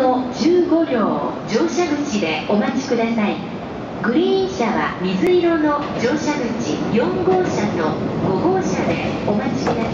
の15両乗車口でお待ちください。グリーン車は水色の乗車口4号車と5号車でお待ちください。